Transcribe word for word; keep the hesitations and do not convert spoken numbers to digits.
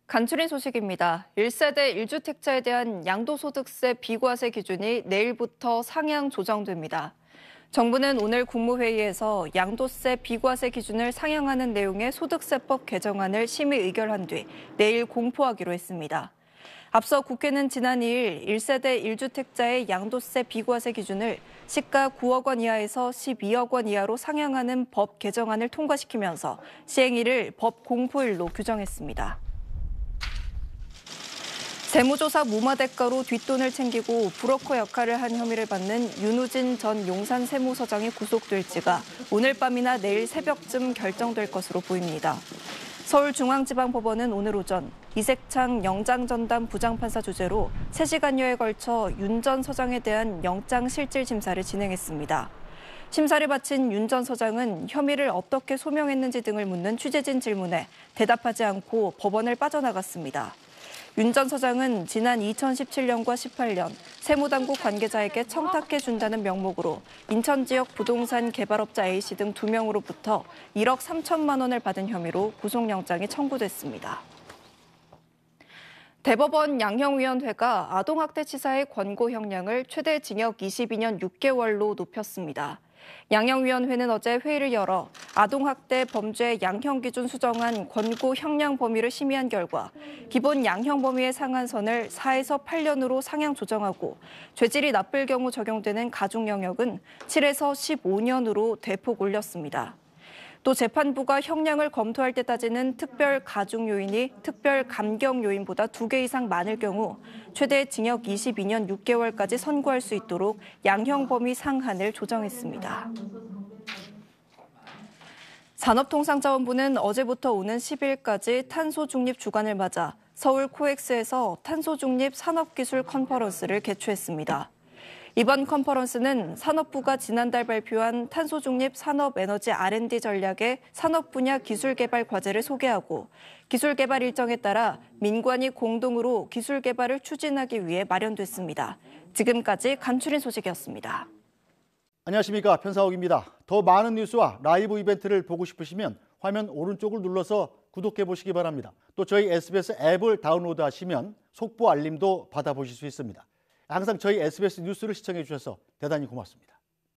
간추린 소식입니다. 일 세대 일 주택자에 대한 양도소득세 비과세 기준이 내일부터 상향 조정됩니다. 정부는 오늘 국무회의에서 양도세 비과세 기준을 상향하는 내용의 소득세법 개정안을 심의 의결한 뒤 내일 공포하기로 했습니다. 앞서 국회는 지난 이 일 일 세대 일 주택자의 양도세 비과세 기준을 시가 구억 원 이하에서 십이억 원 이하로 상향하는 법 개정안을 통과시키면서 시행일을 법 공포일로 규정했습니다. 세무조사 무마 대가로 뒷돈을 챙기고 브로커 역할을 한 혐의를 받는 윤우진 전 용산 세무서장이 구속될지가 오늘 밤이나 내일 새벽쯤 결정될 것으로 보입니다. 서울중앙지방법원은 오늘 오전 이색창 영장전담 부장판사 주재로 세 시간여에 걸쳐 윤 전 서장에 대한 영장실질심사를 진행했습니다. 심사를 마친 윤 전 서장은 혐의를 어떻게 소명했는지 등을 묻는 취재진 질문에 대답하지 않고 법원을 빠져나갔습니다. 윤 전 서장은 지난 이천십칠 년과 십팔 년 세무당국 관계자에게 청탁해준다는 명목으로 인천 지역 부동산 개발업자 A씨 등 두 명으로부터 일억 삼천만 원을 받은 혐의로 구속영장이 청구됐습니다. 대법원 양형위원회가 아동학대치사의 권고 형량을 최대 징역 이십이 년 육 개월로 높였습니다. 양형위원회는 어제 회의를 열어 아동학대 범죄 양형기준 수정안 권고 형량 범위를 심의한 결과 기본 양형 범위의 상한선을 사에서 팔 년으로 상향 조정하고 죄질이 나쁠 경우 적용되는 가중 영역은 칠에서 십오 년으로 대폭 올렸습니다. 또 재판부가 형량을 검토할 때 따지는 특별 가중 요인이 특별 감경 요인보다 두 개 이상 많을 경우 최대 징역 이십이 년 육 개월까지 선고할 수 있도록 양형 범위 상한을 조정했습니다. 산업통상자원부는 어제부터 오는 십 일까지 탄소 중립 주간을 맞아 서울 코엑스에서 탄소 중립 산업기술 컨퍼런스를 개최했습니다. 이번 컨퍼런스는 산업부가 지난달 발표한 탄소 중립 산업 에너지 알 앤 디 전략의 산업 분야 기술 개발 과제를 소개하고 기술 개발 일정에 따라 민관이 공동으로 기술 개발을 추진하기 위해 마련됐습니다. 지금까지 간추린 소식이었습니다. 안녕하십니까, 편사옥입니다. 더 많은 뉴스와 라이브 이벤트를 보고 싶으시면 화면 오른쪽을 눌러서 구독해 보시기 바랍니다. 또 저희 에스비에스 앱을 다운로드하시면 속보 알림도 받아보실 수 있습니다. 항상 저희 에스비에스 뉴스를 시청해 주셔서 대단히 고맙습니다.